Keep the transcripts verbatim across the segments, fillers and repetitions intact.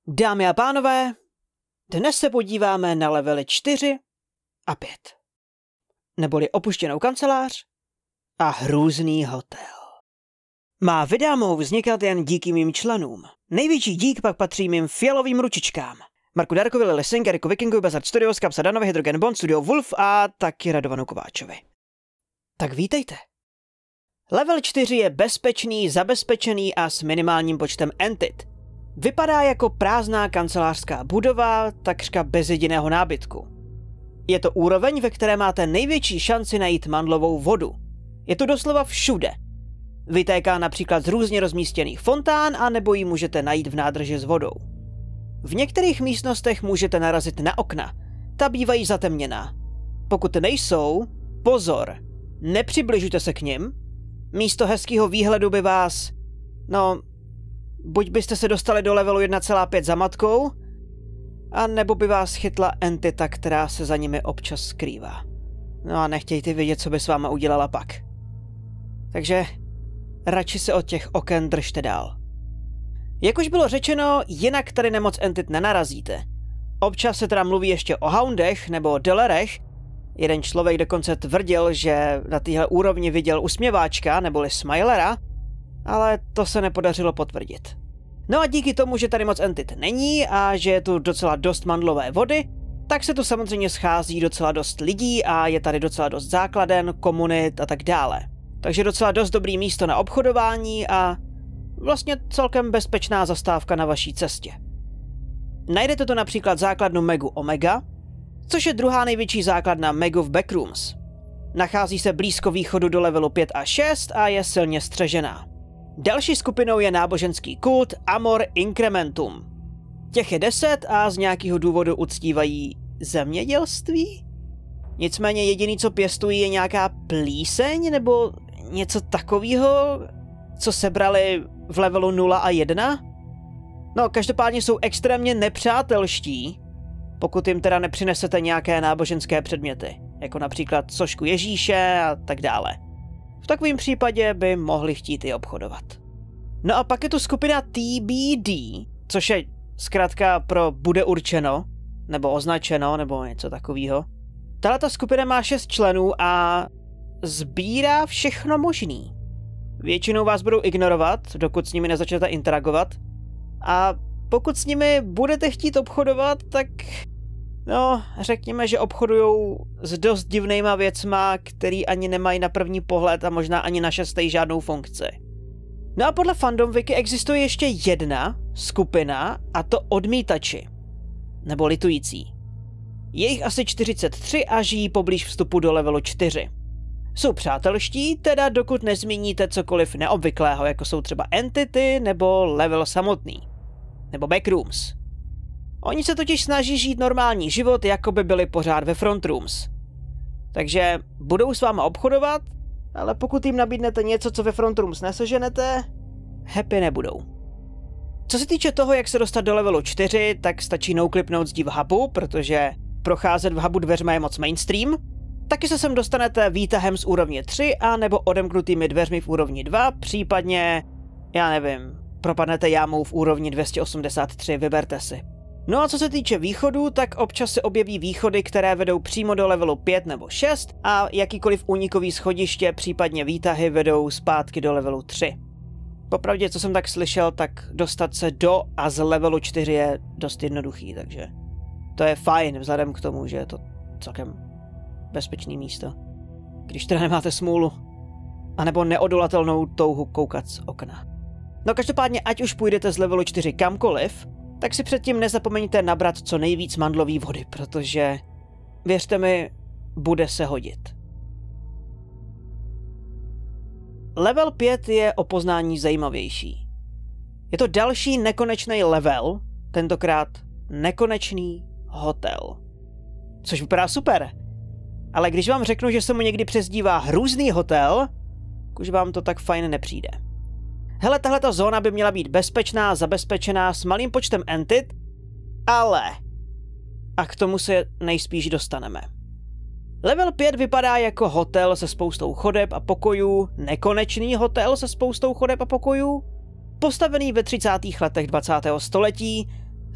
Dámy a pánové, dnes se podíváme na levely čtyři a pět. Neboli opuštěnou kancelář a hrůzný hotel. Má videa mohou vznikat jen díky mým členům. Největší dík pak patří mým fialovým ručičkám. Marku Darkovi, Lily Sink, Eriku Vikingu, Bazard Studios, Kapsa Danovi, Hydrogen Bond, Studio Wolf a taky Radovanu Kováčovi. Tak vítejte. Level čtyři je bezpečný, zabezpečený a s minimálním počtem entit. Vypadá jako prázdná kancelářská budova, takřka bez jediného nábytku. Je to úroveň, ve které máte největší šanci najít mandlovou vodu. Je to doslova všude. Vytéká například z různě rozmístěných fontán, a nebo ji můžete najít v nádrži s vodou. V některých místnostech můžete narazit na okna. Ta bývají zatemněná. Pokud nejsou, pozor, nepřibližujte se k nim. Místo hezkého výhledu by vás, no, buď byste se dostali do levelu jedna celá pět za matkou, a nebo by vás chytla entita, která se za nimi občas skrývá. No a nechtějte vědět, co by s váma udělala pak. Takže radši se od těch oken držte dál. Jak už bylo řečeno, jinak tady na moc entit nenarazíte. Občas se teda mluví ještě o houndech nebo delerech. Jeden člověk dokonce tvrdil, že na téhle úrovni viděl usměváčka neboli smilera, ale to se nepodařilo potvrdit. No a díky tomu, že tady moc entit není a že je tu docela dost mandlové vody, tak se tu samozřejmě schází docela dost lidí a je tady docela dost základen, komunit a tak dále. Takže docela dost dobrý místo na obchodování a vlastně celkem bezpečná zastávka na vaší cestě. Najdete tu například základnu Megu Omega, což je druhá největší základna Megu v Backrooms. Nachází se blízko východu do levelu pět a šest a je silně střežená. Další skupinou je náboženský kult Amor Incrementum. Těch je deset a z nějakého důvodu uctívají zemědělství? Nicméně jediný, co pěstují, je nějaká plíseň nebo něco takového, co sebrali v levelu nula a jedna? No, každopádně jsou extrémně nepřátelští, pokud jim teda nepřinesete nějaké náboženské předměty, jako například sošku Ježíše a tak dále. V takovém případě by mohli chtít i obchodovat. No a pak je tu skupina T B D, což je zkrátka pro bude určeno, nebo označeno, nebo něco takového. Tahleta skupina má šest členů a sbírá všechno možný. Většinou vás budou ignorovat, dokud s nimi nezačnete interagovat. A pokud s nimi budete chtít obchodovat, tak no, řekněme, že obchodujou s dost divnýma věcma, který ani nemají na první pohled a možná ani na šestý žádnou funkci. No a podle Fandom Wiki existuje ještě jedna skupina, a to odmítači, nebo litující. Je jich asi čtyřicet tři a žijí poblíž vstupu do levelu čtyři. Jsou přátelští, teda dokud nezmíníte cokoliv neobvyklého, jako jsou třeba entity nebo level samotný. Nebo backrooms. Oni se totiž snaží žít normální život, jako by byli pořád ve front rooms. Takže budou s váma obchodovat, ale pokud jim nabídnete něco, co ve front rooms neseženete, happy nebudou. Co se týče toho, jak se dostat do levelu čtyři, tak stačí nouklipnout zdi v hubu, protože procházet v hubu dveřma je moc mainstream. Taky se sem dostanete výtahem z úrovně tři a nebo odemknutými dveřmi v úrovni dva, případně, já nevím, propadnete jámou v úrovni dvě stě osmdesát tři, vyberte si. No a co se týče východu, tak občas se objeví východy, které vedou přímo do levelu pět nebo šest a jakýkoliv únikový schodiště, případně výtahy vedou zpátky do levelu tři. Popravdě, co jsem tak slyšel, tak dostat se do a z levelu čtyři je dost jednoduchý, takže to je fajn vzhledem k tomu, že je to celkem bezpečný místo. Když teda nemáte smůlu, anebo neodolatelnou touhu koukat z okna. No každopádně, ať už půjdete z levelu čtyři kamkoliv, tak si předtím nezapomeňte nabrat co nejvíc mandlové vody, protože, věřte mi, bude se hodit. Level pět je o poznání zajímavější. Je to další nekonečný level, tentokrát nekonečný hotel. Což vypadá super. Ale když vám řeknu, že se mu někdy přezdívá hrůzný hotel, už vám to tak fajn nepřijde. Hele, tahleta zóna by měla být bezpečná, zabezpečená, s malým počtem entit, ale... A k tomu se nejspíš dostaneme. Level pět vypadá jako hotel se spoustou chodeb a pokojů, nekonečný hotel se spoustou chodeb a pokojů, postavený ve třicátých letech dvacátého století,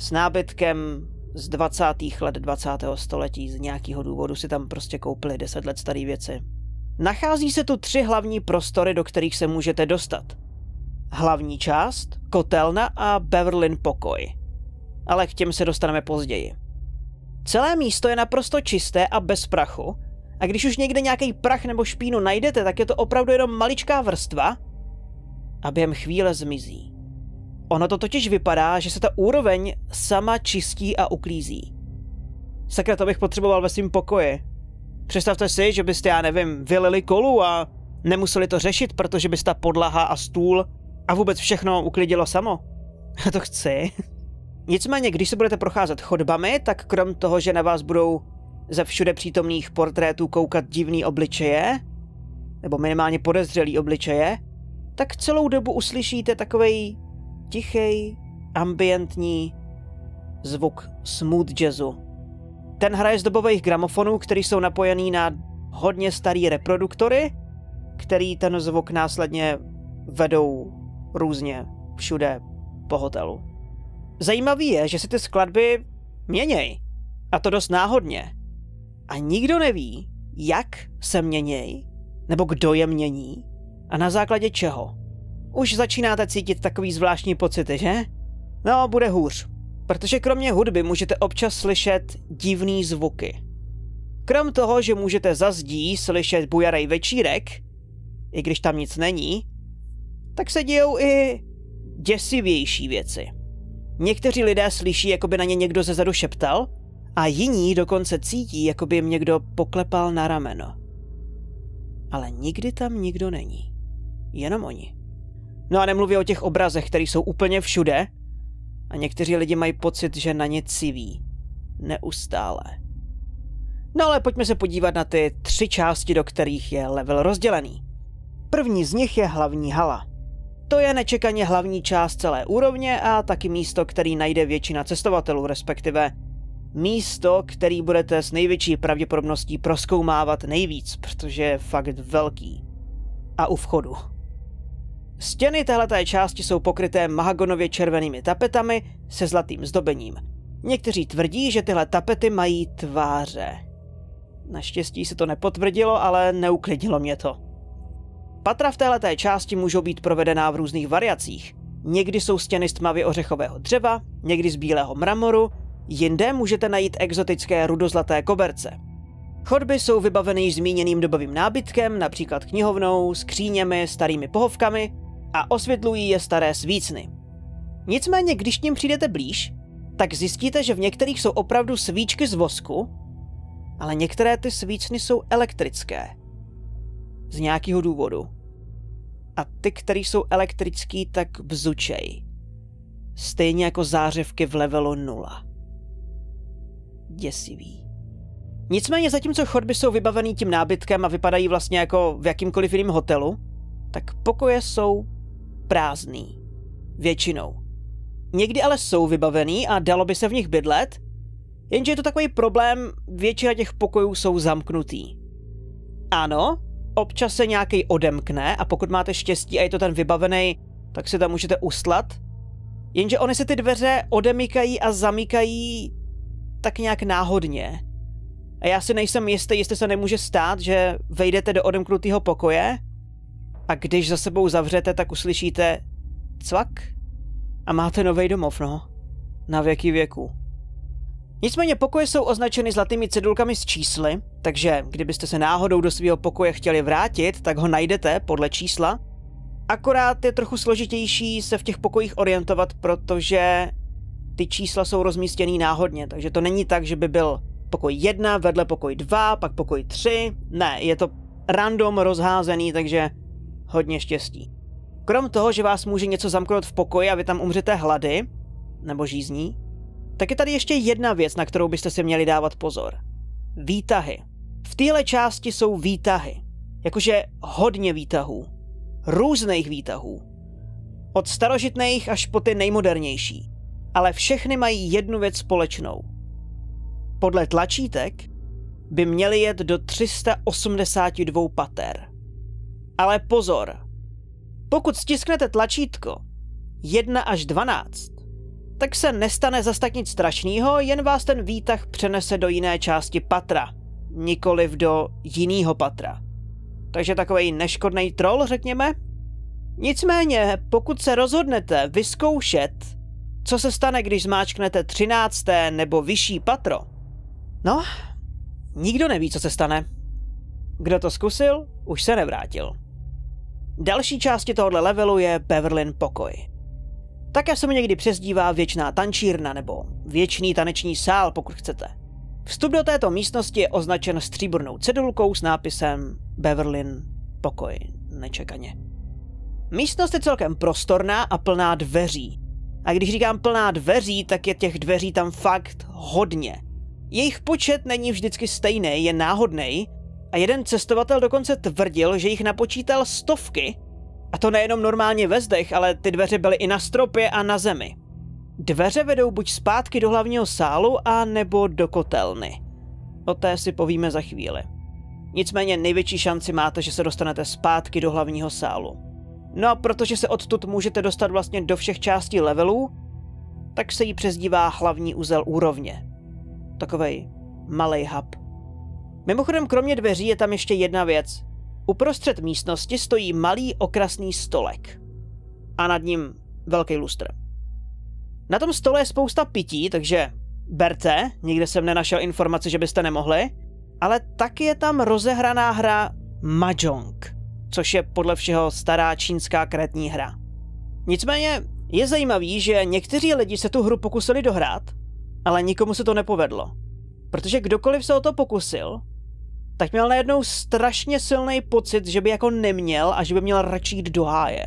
s nábytkem z dvacátých let dvacátého století. Z nějakého důvodu si tam prostě koupili deset let staré věci. Nachází se tu tři hlavní prostory, do kterých se můžete dostat. Hlavní část, kotelna a Beverlyn pokoj. Ale k těm se dostaneme později. Celé místo je naprosto čisté a bez prachu, a když už někde nějaký prach nebo špínu najdete, tak je to opravdu jenom maličká vrstva a během chvíle zmizí. Ono to totiž vypadá, že se ta úroveň sama čistí a uklízí. Sakra, to bych potřeboval ve svým pokoji. Představte si, že byste, já nevím, vylili kolu a nemuseli to řešit, protože by ta podlaha a stůl a vůbec všechno uklidilo samo. To chci. Nicméně, když se budete procházet chodbami, tak krom toho, že na vás budou ze všude přítomných portrétů koukat divný obličeje, nebo minimálně podezřelý obličeje, tak celou dobu uslyšíte takovej tichý, ambientní zvuk smooth jazzu. Ten hraje z dobových gramofonů, který jsou napojený na hodně starý reproduktory, který ten zvuk následně vedou různě všude po hotelu. Zajímavý je, že si ty skladby měněj. A to dost náhodně. A nikdo neví, jak se měněj, nebo kdo je mění, a na základě čeho. Už začínáte cítit takový zvláštní pocity, že? No, bude hůř. Protože kromě hudby můžete občas slyšet divný zvuky. Krom toho, že můžete za zdí slyšet bujarej večírek, i když tam nic není, tak se dějou i děsivější věci. Někteří lidé slyší, jako by na ně někdo zezadu šeptal, a jiní dokonce cítí, jako by jim někdo poklepal na rameno. Ale nikdy tam nikdo není. Jenom oni. No a nemluví o těch obrazech, které jsou úplně všude, a někteří lidi mají pocit, že na ně civí. Neustále. No ale pojďme se podívat na ty tři části, do kterých je level rozdělený. První z nich je hlavní hala. To je nečekaně hlavní část celé úrovně a taky místo, který najde většina cestovatelů, respektive místo, který budete s největší pravděpodobností prozkoumávat nejvíc, protože je fakt velký. A u vchodu. Stěny téhleté části jsou pokryté mahagonově červenými tapetami se zlatým zdobením. Někteří tvrdí, že tyhle tapety mají tváře. Naštěstí se to nepotvrdilo, ale neuklidnilo mě to. Patra v téhleté části můžou být provedená v různých variacích. Někdy jsou stěny z tmavě ořechového dřeva, někdy z bílého mramoru, jinde můžete najít exotické rudozlaté koberce. Chodby jsou vybaveny již zmíněným dobovým nábytkem, například knihovnou, skříněmi, starými pohovkami a osvětlují je staré svícny. Nicméně, když k nim přijdete blíž, tak zjistíte, že v některých jsou opravdu svíčky z vosku, ale některé ty svícny jsou elektrické. Z nějakého důvodu. A ty, které jsou elektrický, tak bzučej. Stejně jako zářivky v levelu nula. Děsivý. Nicméně zatímco chodby jsou vybavený tím nábytkem a vypadají vlastně jako v jakýmkoliv jiném hotelu, tak pokoje jsou prázdný. Většinou. Někdy ale jsou vybavený a dalo by se v nich bydlet, jenže je to takový problém, většina těch pokojů jsou zamknutý. Ano, občas se nějaký odemkne a pokud máte štěstí a je to ten vybavený, tak si tam můžete uslat, jenže oni se ty dveře odemykají a zamykají tak nějak náhodně. A já si nejsem jistý, jestli se nemůže stát, že vejdete do odemknutého pokoje a když za sebou zavřete, tak uslyšíte cvak a máte novej domov, no. Na věky věku. Nicméně pokoje jsou označeny zlatými cedulkami s čísly, takže kdybyste se náhodou do svého pokoje chtěli vrátit, tak ho najdete podle čísla. Akorát je trochu složitější se v těch pokojích orientovat, protože ty čísla jsou rozmístěný náhodně, takže to není tak, že by byl pokoj jedna, vedle pokoj dva, pak pokoj tři. Ne, je to random rozházený, takže hodně štěstí. Krom toho, že vás může něco zamknout v pokoji a vy tam umřete hlady, nebo žízní, tak je tady ještě jedna věc, na kterou byste si měli dávat pozor. Výtahy. V téhle části jsou výtahy. Jakože hodně výtahů. Různých výtahů. Od starožitných až po ty nejmodernější. Ale všechny mají jednu věc společnou. Podle tlačítek by měly jet do tři sta osmdesát dva pater. Ale pozor. Pokud stisknete tlačítko jedna až dvanáct, tak se nestane zas tak nic strašného, jen vás ten výtah přenese do jiné části patra, nikoliv do jiného patra. Takže takovej neškodný troll, řekněme. Nicméně, pokud se rozhodnete vyzkoušet, co se stane, když zmáčknete třinácté nebo vyšší patro, no, nikdo neví, co se stane. Kdo to zkusil, už se nevrátil. Další části tohoto levelu je Beverlyn pokoj. Také se mu někdy přezdívá věčná tančírna nebo věčný taneční sál, pokud chcete. Vstup do této místnosti je označen stříbrnou cedulkou s nápisem Beverlyn pokoj, nečekaně. Místnost je celkem prostorná a plná dveří. A když říkám plná dveří, tak je těch dveří tam fakt hodně. Jejich počet není vždycky stejný, je náhodný a jeden cestovatel dokonce tvrdil, že jich napočítal stovky. A to nejenom normálně ve zdech, ale ty dveře byly i na stropě a na zemi. Dveře vedou buď zpátky do hlavního sálu, a nebo do kotelny. O té si povíme za chvíli. Nicméně největší šanci máte, že se dostanete zpátky do hlavního sálu. No a protože se odtud můžete dostat vlastně do všech částí levelů, tak se jí přezdívá hlavní uzel úrovně. Takovej malej hub. Mimochodem, kromě dveří je tam ještě jedna věc. Uprostřed místnosti stojí malý okrasný stolek. A nad ním velký lustr. Na tom stole je spousta pití, takže berte, nikde jsem nenašel informaci, že byste nemohli, ale taky je tam rozehraná hra Mahjong, což je podle všeho stará čínská karetní hra. Nicméně je zajímavý, že někteří lidi se tu hru pokusili dohrát, ale nikomu se to nepovedlo. Protože kdokoliv se o to pokusil, tak měl najednou strašně silný pocit, že by jako neměl a že by měl radši jít do háje.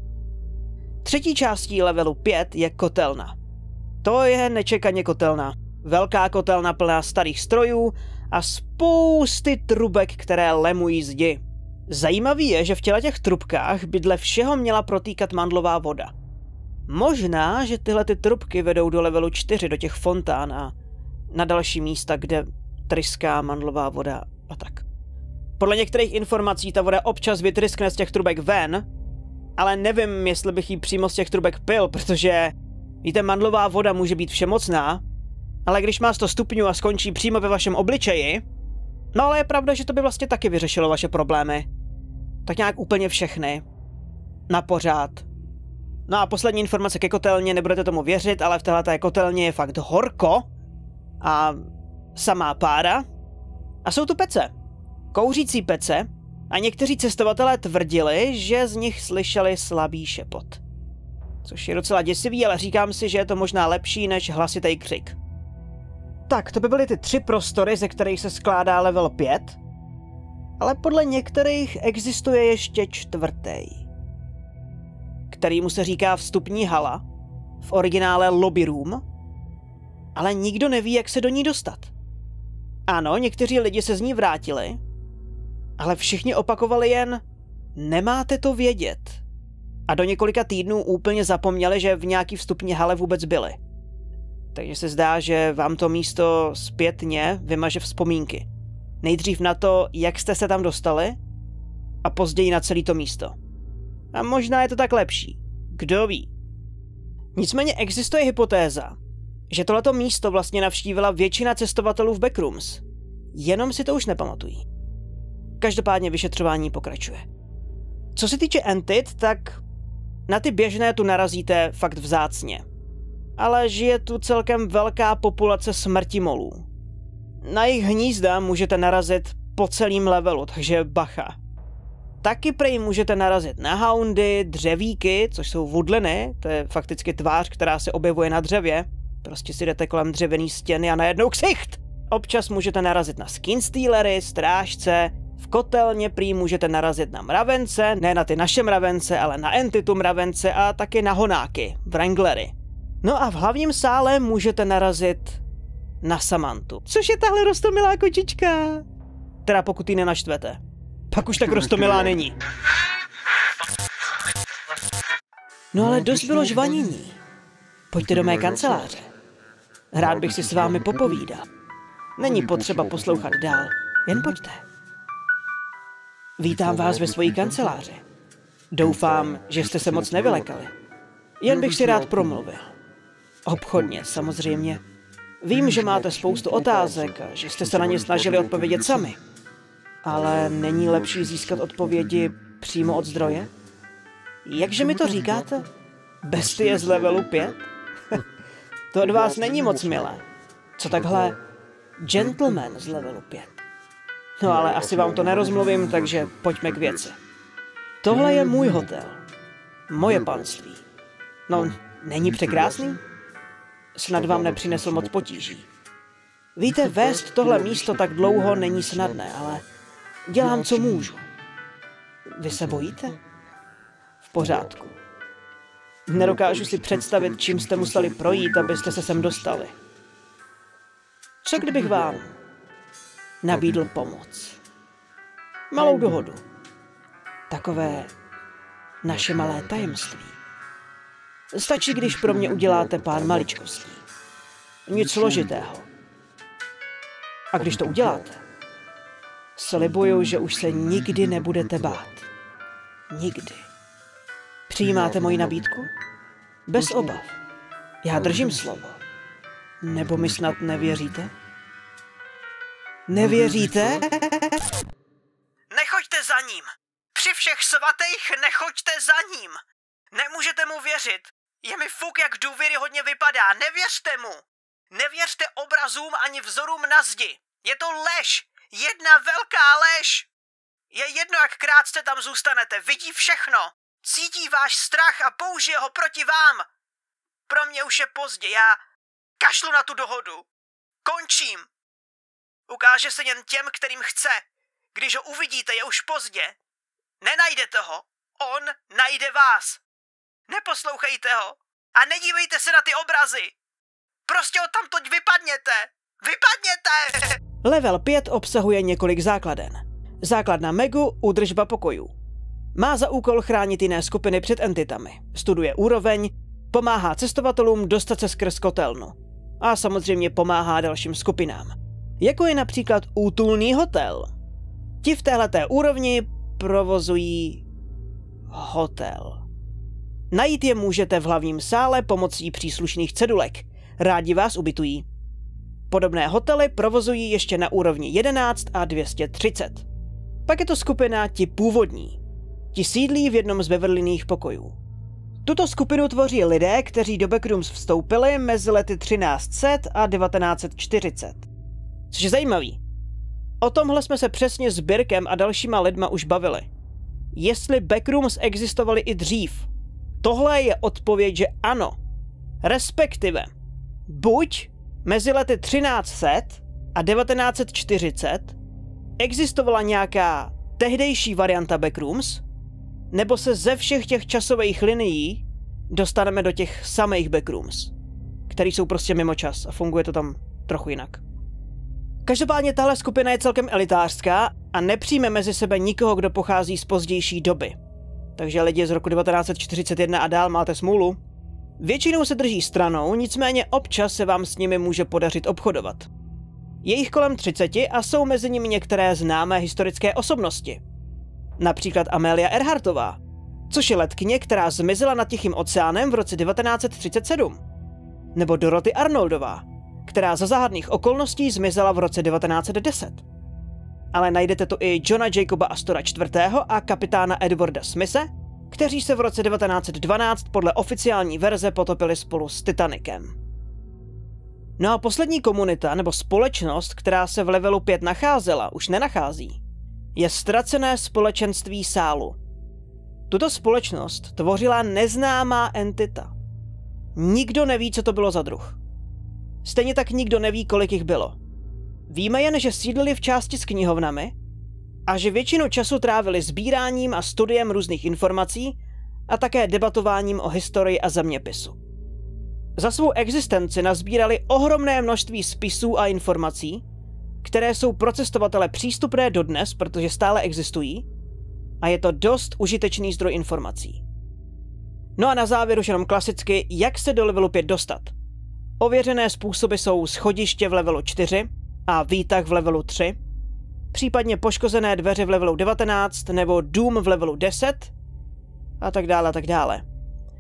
Třetí částí levelu pět je kotelna. To je nečekaně kotelna. Velká kotelna plná starých strojů a spousty trubek, které lemují zdi. Zajímavý je, že v těle těch trubkách by dle všeho měla protýkat mandlová voda. Možná, že tyhle ty trubky vedou do levelu čtyři, do těch fontán a na další místa, kde tryská mandlová voda a tak. Podle některých informací ta voda občas vytryskne z těch trubek ven, ale nevím, jestli bych jí přímo z těch trubek pil, protože víte, mandlová voda může být všemocná, ale když má sto stupňů a skončí přímo ve vašem obličeji, no ale je pravda, že to by vlastně taky vyřešilo vaše problémy. Tak nějak úplně všechny. Na pořád. No a poslední informace ke kotelně, nebudete tomu věřit, ale v téhleté kotelně je fakt horko a samá pára. A jsou tu pece. Kouřící pece a někteří cestovatelé tvrdili, že z nich slyšeli slabý šepot. Což je docela děsivý, ale říkám si, že je to možná lepší než hlasitý křik. Tak, to by byly ty tři prostory, ze kterých se skládá level pět, ale podle některých existuje ještě čtvrtý, kterýmu se říká vstupní hala, v originále lobby room, ale nikdo neví, jak se do ní dostat. Ano, někteří lidi se z ní vrátili, ale všichni opakovali jen nemáte to vědět. A do několika týdnů úplně zapomněli, že v nějaký vstupní hale vůbec byli. Takže se zdá, že vám to místo zpětně vymaže vzpomínky. Nejdřív na to, jak jste se tam dostali, a později na celé to místo. A možná je to tak lepší. Kdo ví? Nicméně existuje hypotéza, že tohleto místo vlastně navštívila většina cestovatelů v Backrooms. Jenom si to už nepamatují. Každopádně vyšetřování pokračuje. Co se týče entit, tak na ty běžné tu narazíte fakt vzácně. Ale žije tu celkem velká populace smrtimolů. Na jejich hnízda můžete narazit po celém levelu, takže bacha. Taky prej můžete narazit na houndy, dřevíky, což jsou woodliny, to je fakticky tvář, která se objevuje na dřevě. Prostě si jdete kolem dřevěný stěny a najednou ksicht! Občas můžete narazit na skinstealery, strážce, v kotelně prý můžete narazit na mravence, ne na ty naše mravence, ale na entitu mravence a taky na honáky, wranglery. No a v hlavním sále můžete narazit na Samantu, což je tahle roztomilá kočička. Teda pokud ji nenaštvete. Pak už tak roztomilá není. No ale dost bylo žvanění. Pojďte do mé kanceláře. Rád bych si s vámi popovídal. Není potřeba poslouchat dál, jen pojďte. Vítám vás ve svojí kanceláři. Doufám, že jste se moc nevylekali. Jen bych si rád promluvil. Obchodně, samozřejmě. Vím, že máte spoustu otázek a že jste se na ně snažili odpovědět sami. Ale není lepší získat odpovědi přímo od zdroje? Jakže mi to říkáte? Bestie z levelu pět? To od vás není moc milé. Co takhle gentleman z levelu pět? No ale asi vám to nerozmluvím, takže pojďme k věci. Tohle je můj hotel. Moje panství. No, není překrásný? Snad vám nepřinesl moc potíží. Víte, vést tohle místo tak dlouho není snadné, ale dělám, co můžu. Vy se bojíte? V pořádku. Nedokážu si představit, čím jste museli projít, abyste se sem dostali. Co kdybych vám nabídl pomoc? Malou dohodu. Takové naše malé tajemství. Stačí, když pro mě uděláte pár maličkostí. Nic složitého. A když to uděláte, slibuju, že už se nikdy nebudete bát. Nikdy. Přijímáte moji nabídku? Bez obav. Já držím slovo. Nebo mi snad nevěříte? Nevěříte? Nechoďte za ním. Při všech svatých nechoďte za ním. Nemůžete mu věřit. Je mi fuk, jak důvěryhodně vypadá. Nevěřte mu. Nevěřte obrazům ani vzorům na zdi. Je to lež. Jedna velká lež. Je jedno, jak krátce tam zůstanete. Vidí všechno. Cítí váš strach a použije ho proti vám. Pro mě už je pozdě. Já kašlu na tu dohodu. Končím. Ukáže se jen těm, kterým chce. Když ho uvidíte, je už pozdě. Nenajdete ho. On najde vás. Neposlouchejte ho. A nedívejte se na ty obrazy. Prostě odtamtud vypadněte. Vypadněte! Level pět obsahuje několik základen. Základna Megu, údržba pokojů. Má za úkol chránit jiné skupiny před entitami. Studuje úroveň, pomáhá cestovatelům dostat se skrz kotelnu. A samozřejmě pomáhá dalším skupinám. Jako je například útulný hotel. Ti v téhleté úrovni provozují hotel. Najít je můžete v hlavním sále pomocí příslušných cedulek. Rádi vás ubytují. Podobné hotely provozují ještě na úrovni jedenáct a dvě stě třicet. Pak je to skupina Ti původní. Ti sídlí v jednom z vyvrlinných pokojů. Tuto skupinu tvoří lidé, kteří do Backrooms vstoupili mezi lety třináct set a devatenáct set čtyřicet. Což je zajímavý. O tomhle jsme se přesně s Birkem a dalšíma lidma už bavili. Jestli Backrooms existovaly i dřív. Tohle je odpověď, že ano. Respektive, buď mezi lety třináct set a devatenáct set čtyřicet existovala nějaká tehdejší varianta Backrooms, nebo se ze všech těch časových linií dostaneme do těch samých Backrooms, které jsou prostě mimo čas a funguje to tam trochu jinak. Každopádně tahle skupina je celkem elitářská a nepřijme mezi sebe nikoho, kdo pochází z pozdější doby. Takže lidi z roku devatenáct set čtyřicet jedna a dál máte smůlu. Většinou se drží stranou, nicméně občas se vám s nimi může podařit obchodovat. Je jich kolem třiceti a jsou mezi nimi některé známé historické osobnosti. Například Amelia Earhartová, což je letkyně, která zmizela nad Tichým oceánem v roce devatenáct set třicet sedm. Nebo Dorothy Arnoldová, která za záhadných okolností zmizela v roce devatenáct set deset. Ale najdete tu i Johna Jacoba Astora čtvrtého a kapitána Edwarda Smithe, kteří se v roce devatenáct set dvanáct podle oficiální verze potopili spolu s Titanicem. No a poslední komunita nebo společnost, která se v levelu pět nacházela, už nenachází, je ztracené společenství sálu. Tuto společnost tvořila neznámá entita. Nikdo neví, co to bylo za druh. Stejně tak nikdo neví, kolik jich bylo. Víme jen, že sídlili v části s knihovnami a že většinu času trávili sbíráním a studiem různých informací a také debatováním o historii a zeměpisu. Za svou existenci nazbírali ohromné množství spisů a informací, které jsou pro cestovatele přístupné dodnes, protože stále existují, a je to dost užitečný zdroj informací. No a na závěr už jenom klasicky, jak se do levelu pět dostat. Ověřené způsoby jsou schodiště v levelu čtyři a výtah v levelu tři, případně poškozené dveře v levelu devatenáct nebo dům v levelu deset a tak dále a tak dále.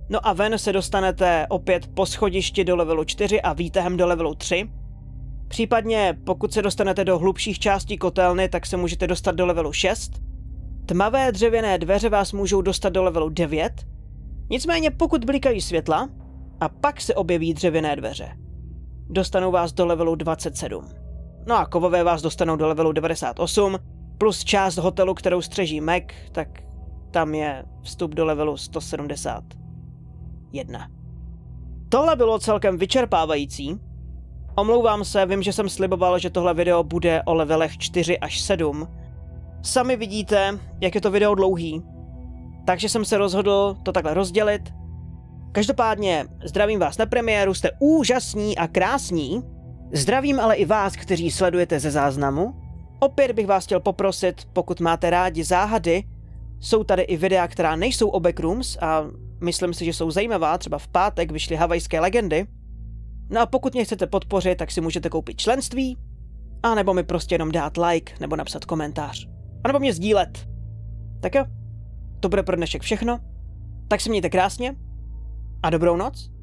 No a ven se dostanete opět po schodišti do levelu čtyři a výtahem do levelu tři. Případně pokud se dostanete do hlubších částí kotelny, tak se můžete dostat do levelu šest. Tmavé dřevěné dveře vás můžou dostat do levelu devět. Nicméně pokud blikají světla a pak se objeví dřevěné dveře, dostanou vás do levelu dvacet sedm. No a kovové vás dostanou do levelu devadesát osm, plus část hotelu, kterou střeží Mac, tak tam je vstup do levelu sto sedmdesát jedna. Tohle bylo celkem vyčerpávající. Omlouvám se, vím, že jsem sliboval, že tohle video bude o levelech čtyři až sedm. Sami vidíte, jak je to video dlouhý, takže jsem se rozhodl to takhle rozdělit. Každopádně zdravím vás na premiéru, jste úžasní a krásní. Zdravím ale i vás, kteří sledujete ze záznamu. Opět bych vás chtěl poprosit, pokud máte rádi záhady, jsou tady i videa, která nejsou o Backrooms a myslím si, že jsou zajímavá, třeba v pátek vyšly Havajské legendy. No a pokud mě chcete podpořit, tak si můžete koupit členství, a nebo mi prostě jenom dát like, nebo napsat komentář, a nebo mě sdílet. Tak jo, to bude pro dnešek všechno, tak se mějte krásně a dobrou noc.